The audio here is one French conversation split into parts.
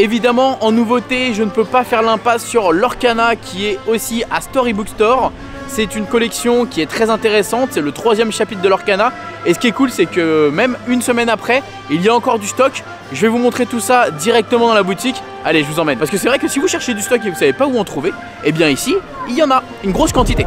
Évidemment, en nouveauté, je ne peux pas faire l'impasse sur Lorcana qui est aussi à Storybook Store. C'est une collection qui est très intéressante, c'est le 3e chapitre de Lorcana. Et ce qui est cool, c'est que même une semaine après, il y a encore du stock. Je vais vous montrer tout ça directement dans la boutique. Allez, je vous emmène. Parce que c'est vrai que si vous cherchez du stock et vous ne savez pas où en trouver, eh bien ici, il y en a une grosse quantité.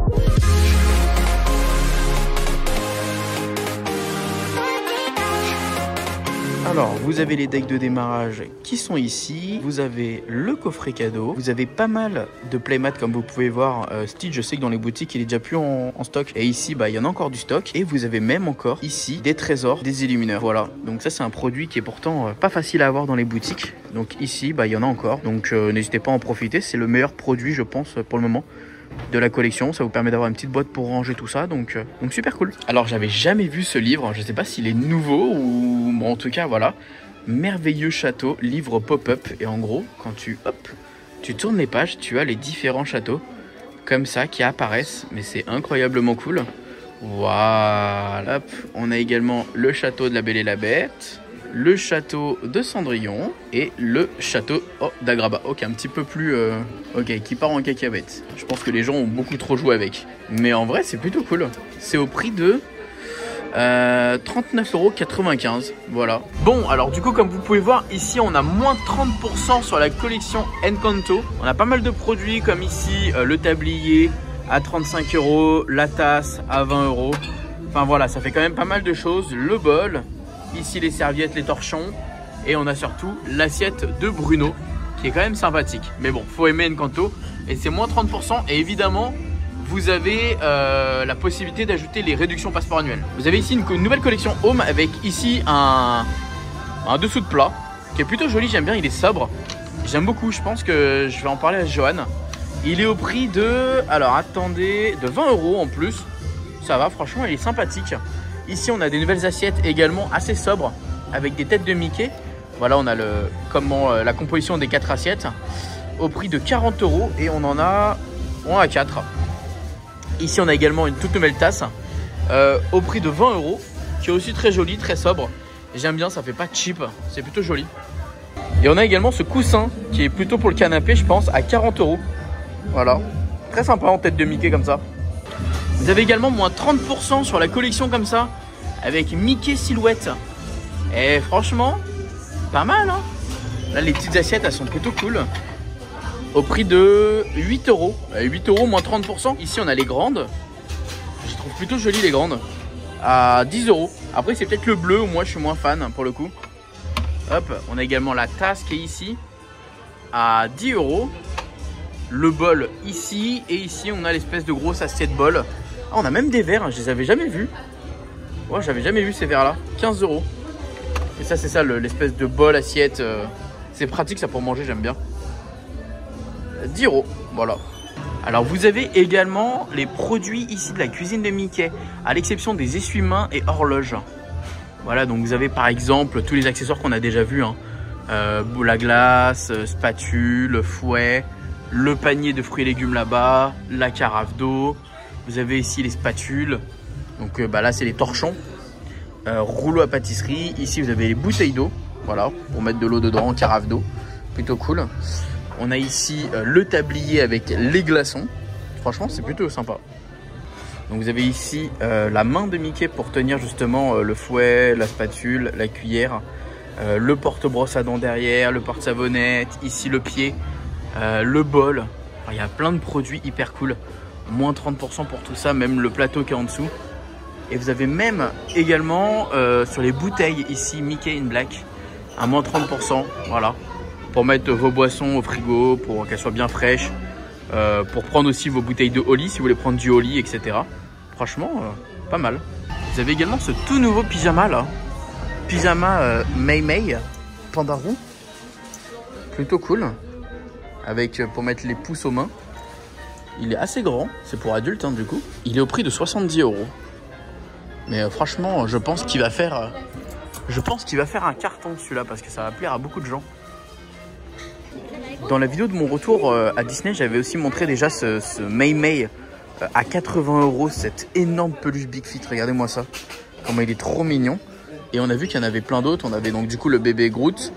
Alors, vous avez les decks de démarrage qui sont ici, vous avez le coffret cadeau, vous avez pas mal de playmats comme vous pouvez voir. Stitch, je sais que dans les boutiques il est déjà plus en stock, et ici bah il y en a encore du stock, et vous avez même encore ici des trésors, des illumineurs. Voilà, donc ça c'est un produit qui est pourtant pas facile à avoir dans les boutiques, donc ici bah il y en a encore, donc n'hésitez pas à en profiter, c'est le meilleur produit je pense pour le moment de la collection. Ça vous permet d'avoir une petite boîte pour ranger tout ça, donc super cool. Alors j'avais jamais vu ce livre, je sais pas s'il est nouveau ou bon, en tout cas voilà, Merveilleux Château, livre pop-up. Et en gros quand tu tournes les pages, tu as les différents châteaux comme ça qui apparaissent, mais c'est incroyablement cool. Voilà, hop. On a également le château de la Belle et la Bête, le château de Cendrillon et le château d'Agraba. Ok, un petit peu plus... ok, qui part en cacahuète. Je pense que les gens ont beaucoup trop joué avec. Mais en vrai, c'est plutôt cool. C'est au prix de 39,95 €. Voilà. Bon, alors du coup, comme vous pouvez voir, ici, on a moins 30% sur la collection Encanto. On a pas mal de produits comme ici, le tablier à 35 €, la tasse à 20 €. Enfin voilà, ça fait quand même pas mal de choses. Le bol... Ici les serviettes, les torchons, et on a surtout l'assiette de Bruno qui est quand même sympathique. Mais bon, faut aimer Encanto, et c'est moins 30%. Et évidemment, vous avez la possibilité d'ajouter les réductions passeport annuelles. Vous avez ici une nouvelle collection Home avec ici un dessous de plat qui est plutôt joli. J'aime bien, il est sobre. J'aime beaucoup, je pense que je vais en parler à Johan. Il est au prix de, alors attendez, de 20 € en plus. Ça va, franchement, il est sympathique. Ici, on a des nouvelles assiettes également assez sobres avec des têtes de Mickey. Voilà, on a la composition des 4 assiettes au prix de 40 € et on en a 4. Ici, on a également une toute nouvelle tasse au prix de 20 € qui est aussi très jolie, très sobre. J'aime bien, ça fait pas cheap, c'est plutôt joli. Et on a également ce coussin qui est plutôt pour le canapé, je pense, à 40 €. Voilà, très sympa en tête de Mickey comme ça. Vous avez également moins 30% sur la collection comme ça, avec Mickey Silhouette. Et franchement, pas mal hein. Là les petites assiettes elles sont plutôt cool. Au prix de 8 €. 8 € moins 30%. Ici on a les grandes. Je trouve plutôt jolies les grandes. À 10 €. Après c'est peut-être le bleu, moi je suis moins fan pour le coup. Hop, on a également la tasse qui est ici. À 10 €. Le bol ici. Et ici on a l'espèce de grosse assiette bol. Ah, on a même des verres, je les avais jamais vus. Ouais, j'avais jamais vu ces verres là. 15 €. Et ça c'est ça l'espèce de bol assiette. C'est pratique ça pour manger, j'aime bien. 10 €, voilà. Alors vous avez également les produits ici de la cuisine de Mickey, à l'exception des essuie-mains et horloges. Voilà, donc vous avez par exemple tous les accessoires qu'on a déjà vus hein. Boule à glace, spatule, fouet, le panier de fruits et légumes là-bas, la carafe d'eau. Vous avez ici les spatules, donc là c'est les torchons, rouleau à pâtisserie. Ici vous avez les bouteilles d'eau, voilà, pour mettre de l'eau dedans en carafe d'eau, plutôt cool. On a ici le tablier avec les glaçons, franchement c'est plutôt sympa. Donc vous avez ici la main de Mickey pour tenir justement le fouet, la spatule, la cuillère, le porte-brosse à dents derrière, le porte-savonnette, ici le pied, le bol. Enfin, il y a plein de produits hyper cool. Moins 30% pour tout ça, même le plateau qui est en dessous. Et vous avez même également sur les bouteilles ici Mickey in Black à moins 30%, voilà, pour mettre vos boissons au frigo, pour qu'elles soient bien fraîches, pour prendre aussi vos bouteilles de Holly si vous voulez prendre du Holly, etc. Franchement, pas mal. Vous avez également ce tout nouveau pyjama là, pyjama Mei Mei panda roux, plutôt cool, avec pour mettre les pouces aux mains. Il est assez grand, c'est pour adultes hein, du coup. Il est au prix de 70 €. Mais franchement, je pense qu'il va faire un carton celui-là parce que ça va plaire à beaucoup de gens. Dans la vidéo de mon retour à Disney, j'avais aussi montré déjà ce Mei Mei à 80 €, cette énorme peluche Big Fit. Regardez-moi ça, comment il est trop mignon. Et on a vu qu'il y en avait plein d'autres. On avait donc du coup le bébé Groot,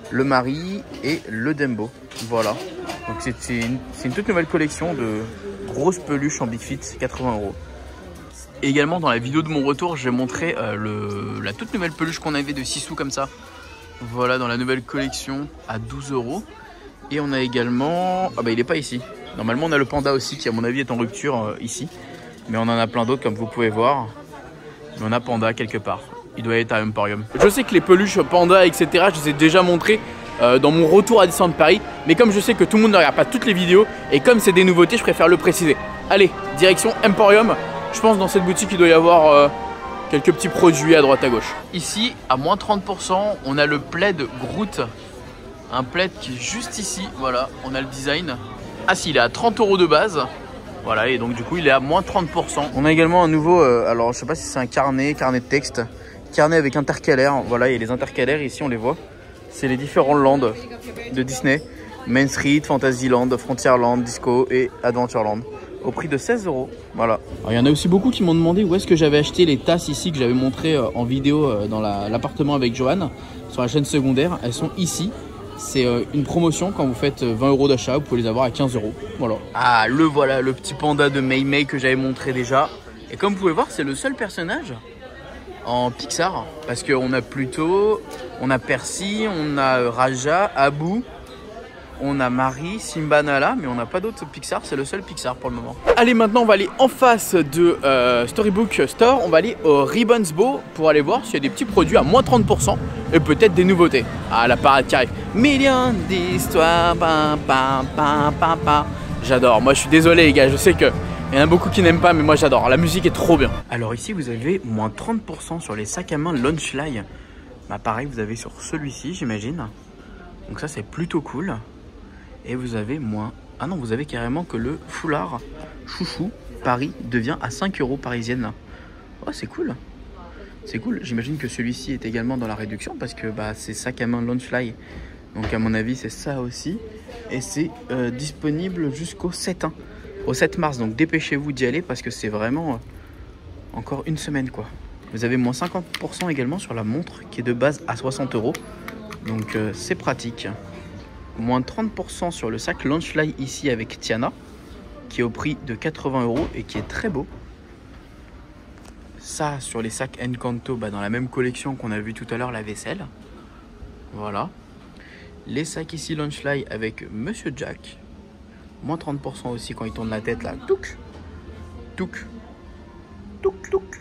le Marie et le Dembo. Voilà. Donc c'est une toute nouvelle collection de grosses peluches en Big Fit, 80 €. Et également dans la vidéo de mon retour, je vais montrer la toute nouvelle peluche qu'on avait de 6 sous comme ça. Voilà, dans la nouvelle collection à 12 €. Et on a également... Ah bah il est pas ici. Normalement on a le panda aussi qui à mon avis est en rupture ici. Mais on en a plein d'autres comme vous pouvez voir. Mais on a panda quelque part. Il doit être à Emporium. Je sais que les peluches panda etc. je les ai déjà montrées dans mon retour à Disneyland Paris. Mais comme je sais que tout le monde ne regarde pas toutes les vidéos. Et comme c'est des nouveautés, je préfère le préciser. Allez, direction Emporium. Je pense dans cette boutique il doit y avoir quelques petits produits à droite à gauche. Ici à moins 30%, on a le plaid Groot. Un plaid qui est juste ici, voilà, on a le design. Ah si, il est à 30 € de base. Voilà, et donc du coup il est à moins 30%. On a également un nouveau, alors je sais pas si c'est un carnet de texte. Carnet avec intercalaire, voilà, et les intercalaires ici on les voit. C'est les différents lands de Disney. Main Street, Fantasyland, Frontierland, Disco et Adventureland. Au prix de 16 €. Voilà. Alors, il y en a aussi beaucoup qui m'ont demandé où est-ce que j'avais acheté les tasses ici que j'avais montré en vidéo dans l'appartement avec Johan sur la chaîne secondaire. Elles sont ici. C'est une promotion quand vous faites 20 € d'achat, vous pouvez les avoir à 15 €. Voilà. Ah, voilà, le petit panda de Mei Mei que j'avais montré déjà. Et comme vous pouvez voir, c'est le seul personnage en Pixar. Parce qu'on a Pluto, on a Percy, on a Raja, Abu. On a Marie, Simba, Nala, mais on n'a pas d'autres Pixar, c'est le seul Pixar pour le moment. Allez, maintenant on va aller en face de Storybook Store, on va aller au Ribbons Bow pour aller voir s'il y a des petits produits à moins 30% et peut-être des nouveautés. Ah, la parade qui arrive. Millions d'histoires, J'adore, moi je suis désolé les gars, je sais qu'il y en a beaucoup qui n'aiment pas, mais moi j'adore, la musique est trop bien. Alors ici vous avez moins 30% sur les sacs à main Launchfly. Bah pareil, vous avez sur celui-ci j'imagine. Donc ça c'est plutôt cool. Et vous avez moins... Ah non, vous avez carrément que le foulard chouchou Paris devient à 5 € parisienne. Oh, c'est cool. C'est cool. J'imagine que celui-ci est également dans la réduction parce que bah, c'est sac à main Launchfly. Donc à mon avis, c'est ça aussi. Et c'est disponible jusqu'au 7, hein, au 7 mars. Donc dépêchez-vous d'y aller parce que c'est vraiment encore une semaine, quoi. Vous avez moins 50% également sur la montre qui est de base à 60 €. Donc c'est pratique. Moins 30% sur le sac Launchfly ici avec Tiana, qui est au prix de 80 € et qui est très beau. Ça sur les sacs Encanto, bah, dans la même collection qu'on a vu tout à l'heure, la vaisselle. Voilà. Les sacs ici Launchfly avec Monsieur Jack. Moins 30% aussi quand il tourne la tête là. Touk, touk, touk, touk.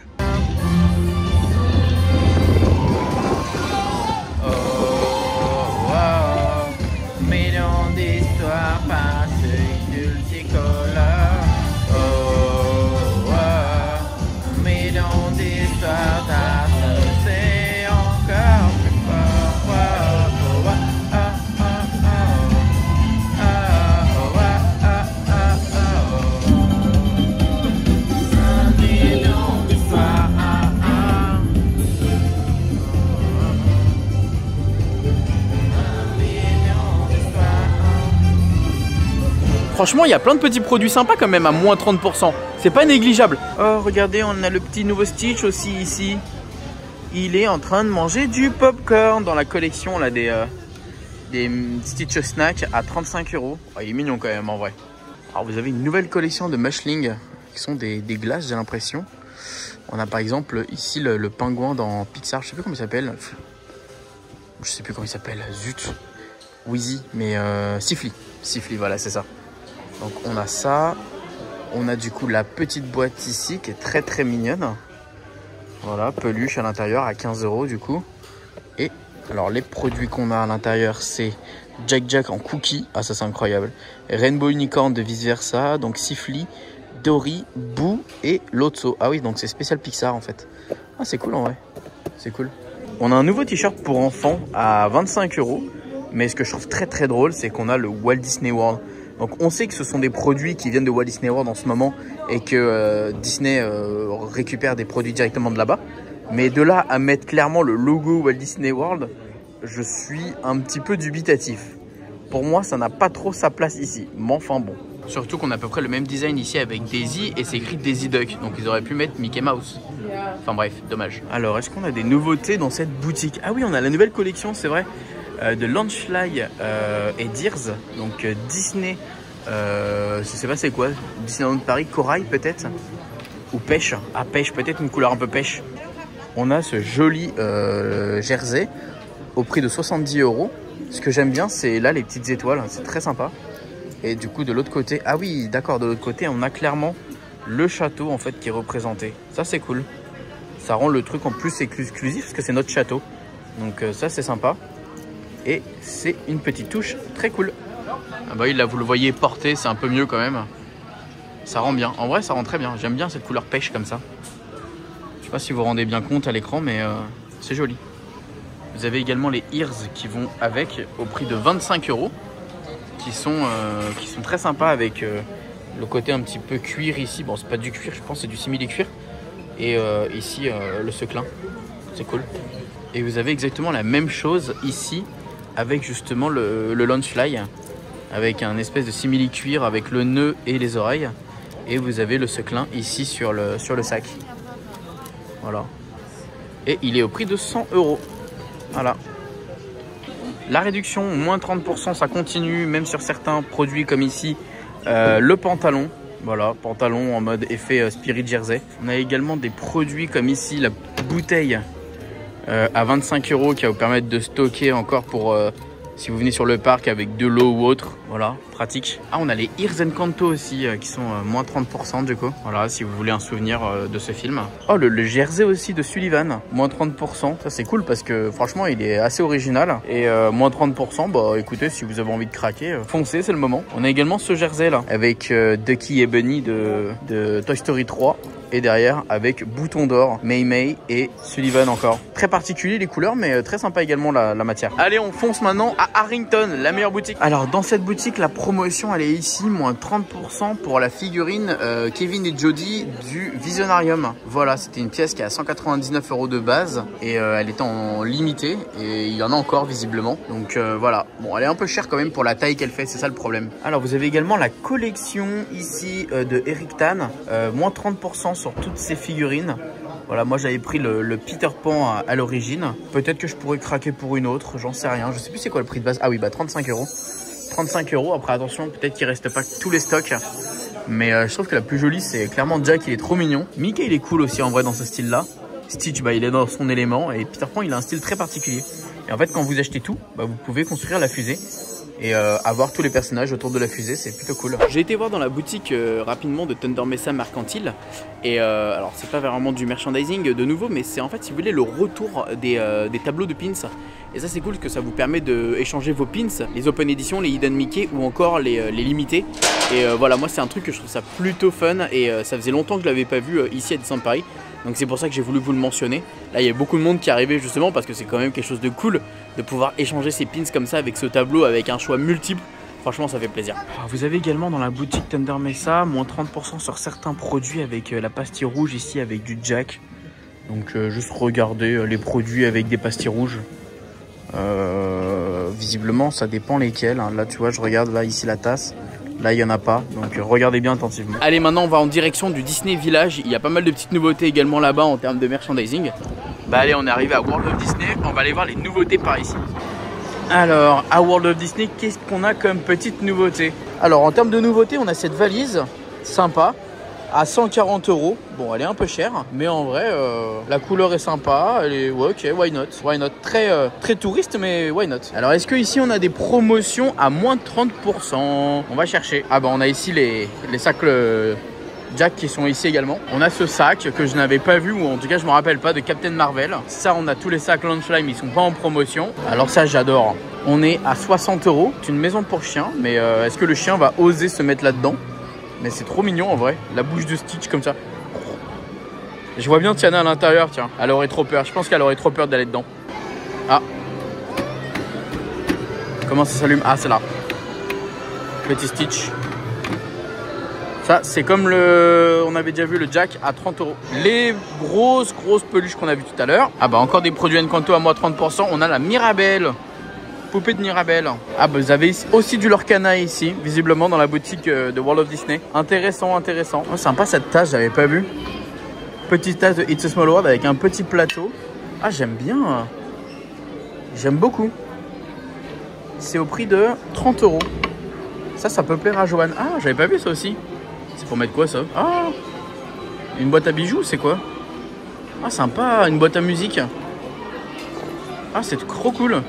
Franchement, il y a plein de petits produits sympas quand même à moins 30%. C'est pas négligeable. Oh, regardez, on a le petit nouveau Stitch aussi ici. Il est en train de manger du popcorn dans la collection là, des Stitch Snack à 35 €. Oh, il est mignon quand même en vrai. Alors vous avez une nouvelle collection de Mushling qui sont des glaces, j'ai l'impression. On a par exemple ici le pingouin dans Pixar, je sais plus comment il s'appelle. Je sais plus comment il s'appelle, zut. Wheezy, mais Siffly. Siffly, voilà, c'est ça. Donc on a ça, on a du coup la petite boîte ici qui est très très mignonne. Voilà, peluche à l'intérieur à 15 € du coup. Et alors les produits qu'on a à l'intérieur c'est Jack Jack en cookie, ah ça c'est incroyable. Rainbow Unicorn de Vice Versa, donc Siffly, Dory, Boo et Lotso. Ah oui, donc c'est spécial Pixar en fait. Ah c'est cool en vrai, c'est cool. On a un nouveau t-shirt pour enfants à 25 €. Mais ce que je trouve très très drôle c'est qu'on a le Walt Disney World. Donc on sait que ce sont des produits qui viennent de Walt Disney World en ce moment et que Disney récupère des produits directement de là-bas. Mais de là à mettre clairement le logo Walt Disney World, je suis un petit peu dubitatif. Pour moi, ça n'a pas trop sa place ici. Mais enfin bon. Surtout qu'on a à peu près le même design ici avec Daisy et c'est écrit Daisy Duck. Donc ils auraient pu mettre Mickey Mouse. Enfin bref, dommage. Alors, est-ce qu'on a des nouveautés dans cette boutique? Ah oui, on a la nouvelle collection, c'est vrai. de Launchfly et Deers, donc Disney, je sais pas c'est quoi, Disneyland Paris, corail peut-être, ou pêche, ah pêche, peut-être une couleur un peu pêche. On a ce joli jersey au prix de 70 €. Ce que j'aime bien, c'est là les petites étoiles, c'est très sympa. Et du coup de l'autre côté, ah oui d'accord, de l'autre côté on a clairement le château en fait qui est représenté. Ça c'est cool, ça rend le truc en plus exclusif parce que c'est notre château. Donc ça c'est sympa. Et c'est une petite touche très cool. Ah bah oui là vous le voyez porté, c'est un peu mieux quand même. Ça rend bien, en vrai ça rend très bien. J'aime bien cette couleur pêche comme ça. Je sais pas si vous vous rendez bien compte à l'écran, mais c'est joli. Vous avez également les ears qui vont avec au prix de 25 €. Qui sont très sympas avec le côté un petit peu cuir ici. Bon c'est pas du cuir, je pense c'est du simili-cuir. Et ici le seclin, c'est cool. Et vous avez exactement la même chose ici avec justement le Launchfly, avec un espèce de simili-cuir avec le nœud et les oreilles. Et vous avez le seclin ici sur le sac. Voilà. Et il est au prix de 100 €. Voilà. La réduction, moins 30%, ça continue, même sur certains produits comme ici, le pantalon. Voilà, pantalon en mode effet Spirit Jersey. On a également des produits comme ici, la bouteille à 25 € qui va vous permettre de stocker encore pour si vous venez sur le parc avec de l'eau ou autre. Voilà, pratique. Ah, on a les Ears Encanto aussi qui sont moins 30% du coup. Voilà, si vous voulez un souvenir de ce film. Oh, le jersey aussi de Sullivan, moins 30%. Ça c'est cool parce que franchement il est assez original. Et moins 30%, bah écoutez, si vous avez envie de craquer, foncez, c'est le moment. On a également ce jersey là avec Ducky et Bunny de Toy Story 3. Et derrière avec Bouton d'Or, Mei Mei et Sullivan encore. Très particulier les couleurs, mais très sympa également la matière. Allez, on fonce maintenant à Harrington, la meilleure boutique. Alors dans cette boutique, la promotion elle est ici, moins 30% pour la figurine Kevin et Jody du Visionarium. Voilà, c'était une pièce qui est à 199 € de base et elle était en limité et il y en a encore visiblement. Donc voilà, bon elle est un peu chère quand même pour la taille qu'elle fait, c'est ça le problème. Alors vous avez également la collection ici de Eric Tan, moins 30% sur toutes ces figurines. Voilà, moi j'avais pris le Peter Pan à l'origine. Peut-être que je pourrais craquer pour une autre, j'en sais rien. Je sais plus c'est quoi le prix de base. Ah oui, bah 35 €. 35 €. Après attention, peut-être qu'il reste pas tous les stocks. Mais je trouve que la plus jolie c'est clairement Jack, il est trop mignon. Mickey il est cool aussi en vrai dans ce style là. Stitch bah il est dans son élément. Et Peter Pan il a un style très particulier. Et en fait quand vous achetez tout, bah, vous pouvez construire la fusée. Et avoir tous les personnages autour de la fusée, c'est plutôt cool. J'ai été voir dans la boutique rapidement de Thunder Mesa Mercantile. Et alors c'est pas vraiment du merchandising de nouveau, mais c'est en fait si vous voulez le retour des tableaux de pins. Et ça c'est cool parce que ça vous permet d'échanger vos pins, les Open Edition, les Hidden Mickey ou encore les limités. Et voilà, moi c'est un truc que je trouve ça plutôt fun. Et ça faisait longtemps que je l'avais pas vu ici à Disneyland Paris. Donc c'est pour ça que j'ai voulu vous le mentionner. Là il y a beaucoup de monde qui est arrivé justement parce que c'est quand même quelque chose de cool de pouvoir échanger ses pins comme ça avec ce tableau avec un choix multiple. Franchement ça fait plaisir. Vous avez également dans la boutique Thunder Mesa moins 30% sur certains produits avec la pastille rouge ici avec du Jack. Donc juste regardez les produits avec des pastilles rouges. Visiblement ça dépend lesquels. Là tu vois je regarde là ici la tasse. Là, il n'y en a pas, donc regardez bien attentivement. Allez, maintenant, on va en direction du Disney Village. Il y a pas mal de petites nouveautés également là-bas en termes de merchandising. Bah allez, on est arrivé à World of Disney. On va aller voir les nouveautés par ici. Alors, à World of Disney, qu'est-ce qu'on a comme petite nouveauté? Alors, en termes de nouveautés, on a cette valise sympa à 140 €. Bon, elle est un peu chère, mais en vrai, la couleur est sympa. Elle est, ouais, ok, why not? Why not? Très touriste, mais why not? Alors, est-ce que ici on a des promotions à moins de 30%? On va chercher. Ah bah, on a ici les sacs Jack qui sont ici également. On a ce sac que je n'avais pas vu, ou en tout cas je me rappelle pas, de Captain Marvel. Ça, on a tous les sacs Launchfly, mais ils sont pas en promotion. Alors ça, j'adore. On est à 60 €. C'est une maison pour chien, mais est-ce que le chien va oser se mettre là-dedans? Mais c'est trop mignon en vrai, la bouche de Stitch comme ça. Je vois bien Tiana à l'intérieur, tiens. Elle aurait trop peur, je pense qu'elle aurait trop peur d'aller dedans. Ah. Comment ça s'allume? Ah, c'est là. Petit Stitch. Ça, c'est comme on avait déjà vu le Jack à 30 €. Les grosses peluches qu'on a vu tout à l'heure. Ah bah encore des produits Encanto à moins 30%. On a la Mirabelle. Poupée de Mirabelle. Ah bah vous avez aussi du Lorcana ici, visiblement dans la boutique de World of Disney. Intéressant. Oh, sympa cette tasse, j'avais pas vu. Petite tasse de It's a Small World avec un petit plateau. Ah j'aime bien. J'aime beaucoup. c'est au prix de 30 €. Ça peut plaire à Joanne. Ah, j'avais pas vu ça aussi. C'est pour mettre quoi ça? Ah, une boîte à bijoux, c'est quoi? Ah, sympa, une boîte à musique. Ah, c'est trop cool.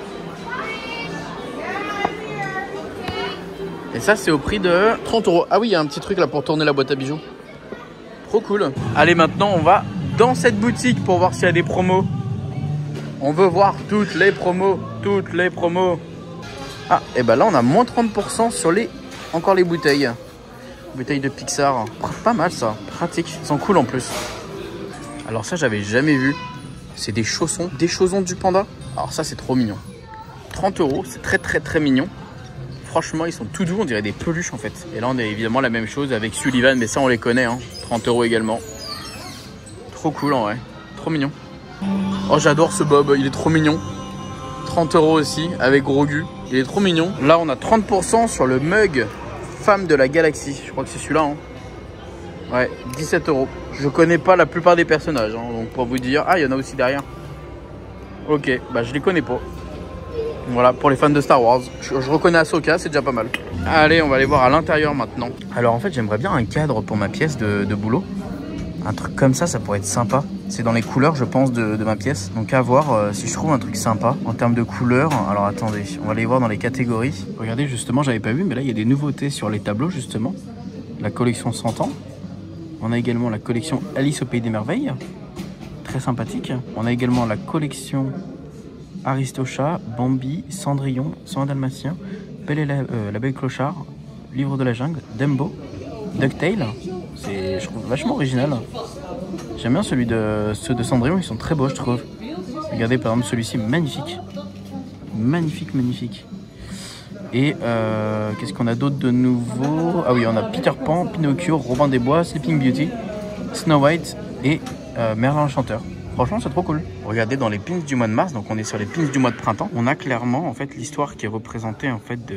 Et ça, c'est au prix de 30 €. Ah oui, il y a un petit truc là pour tourner la boîte à bijoux. Trop cool. Allez, maintenant, on va dans cette boutique pour voir s'il y a des promos. On veut voir toutes les promos. Toutes les promos. Ah, et ben là, on a moins 30% sur encore les bouteilles. Bouteilles de Pixar. Pas mal ça. Pratique. Ils sont cool en plus. Alors ça, j'avais jamais vu. C'est des chaussons. Des chaussons du panda. Alors ça, c'est trop mignon. 30 €. C'est très, très, très mignon. Franchement, ils sont tout doux, on dirait des peluches en fait. Et là, on a évidemment la même chose avec Sullivan, mais ça, on les connaît, hein. 30 € également. Trop cool en vrai, trop mignon. Oh, j'adore ce Bob, il est trop mignon. 30 € aussi, avec Grogu, il est trop mignon. Là, on a 30% sur le mug Femme de la Galaxie. Je crois que c'est celui-là, hein. Ouais, 17 €. Je connais pas la plupart des personnages, hein, donc pour vous dire... Ah, il y en a aussi derrière. Ok, bah je les connais pas. Voilà, pour les fans de Star Wars. Je reconnais Ahsoka, c'est déjà pas mal. Allez, on va aller voir à l'intérieur maintenant. Alors en fait, j'aimerais bien un cadre pour ma pièce de boulot. Un truc comme ça pourrait être sympa. C'est dans les couleurs, je pense, de ma pièce. Donc à voir si je trouve un truc sympa en termes de couleurs. Alors attendez, on va aller voir dans les catégories. Regardez, justement, j'avais pas vu, mais là, il y a des nouveautés sur les tableaux, justement. La collection 100 ans. On a également la collection Alice au Pays des Merveilles. Très sympathique. On a également la collection... Aristocha, Bambi, Cendrillon, 101 Dalmatien, Belle et la Belle Clochard, Livre de la Jungle, Dumbo, DuckTales. C'est, je trouve, vachement original. J'aime bien ceux de Cendrillon, ils sont très beaux, je trouve. Regardez par exemple celui-ci, magnifique. Magnifique, magnifique. Et qu'est-ce qu'on a d'autre de nouveau? Ah oui, on a Peter Pan, Pinocchio, Robin des Bois, Sleeping Beauty, Snow White et Merlin l'Enchanteur. Franchement, c'est trop cool. Regardez dans les pins du mois de mars, donc on est sur les pins du mois de printemps. On a clairement en fait l'histoire qui est représentée en fait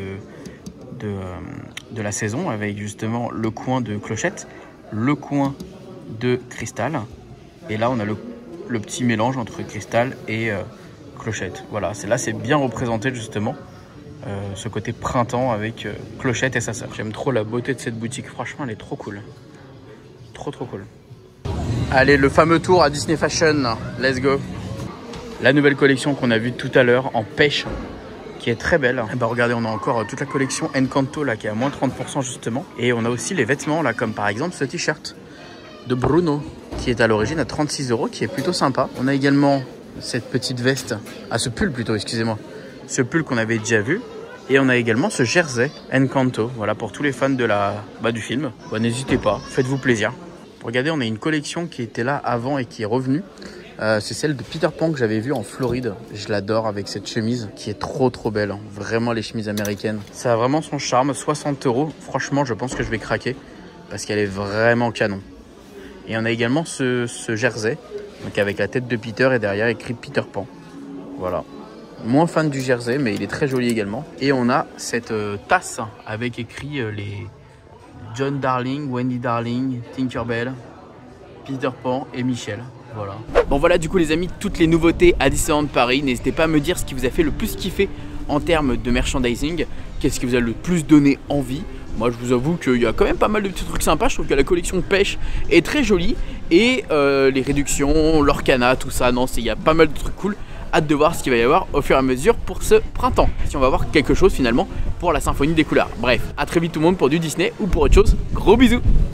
de la saison avec justement le coin de Clochette, le coin de Cristal. Et là, on a le petit mélange entre Cristal et Clochette. Voilà, là c'est bien représenté justement ce côté printemps avec Clochette et sa sœur. J'aime trop la beauté de cette boutique. Franchement, elle est trop cool. Trop cool. Allez, le fameux tour à Disney Fashion, let's go. La nouvelle collection qu'on a vue tout à l'heure en pêche, qui est très belle. Et bah regardez, on a encore toute la collection Encanto là qui est à moins 30% justement. Et on a aussi les vêtements là, comme par exemple ce t-shirt de Bruno, qui est à l'origine à 36 €, qui est plutôt sympa. On a également cette petite veste, ce pull plutôt, excusez-moi. Ce pull qu'on avait déjà vu. Et on a également ce jersey Encanto, voilà, pour tous les fans de du film. Bah, n'hésitez pas, faites-vous plaisir. Regardez, on a une collection qui était là avant et qui est revenue. C'est celle de Peter Pan que j'avais vue en Floride. Je l'adore avec cette chemise qui est trop belle. Hein. Vraiment les chemises américaines. Ça a vraiment son charme. 60 €. Franchement, je pense que je vais craquer parce qu'elle est vraiment canon. Et on a également ce jersey, donc avec la tête de Peter et derrière écrit Peter Pan. Voilà. Moins fan du jersey, mais il est très joli également. Et on a cette tasse avec écrit les... John Darling, Wendy Darling, Tinkerbell, Peter Pan et Michel. Voilà. Bon voilà du coup les amis, toutes les nouveautés à Disneyland Paris. N'hésitez pas à me dire ce qui vous a fait le plus kiffer en termes de merchandising. Qu'est-ce qui vous a le plus donné envie? Moi je vous avoue qu'il y a quand même pas mal de petits trucs sympas. Je trouve que la collection de pêche est très jolie. Et les réductions, l'Orcana, tout ça, non, il y a pas mal de trucs cool. Hâte de voir ce qu'il va y avoir au fur et à mesure pour ce printemps. Si on va voir quelque chose finalement pour la symphonie des couleurs. Bref, à très vite tout le monde pour du Disney ou pour autre chose. Gros bisous.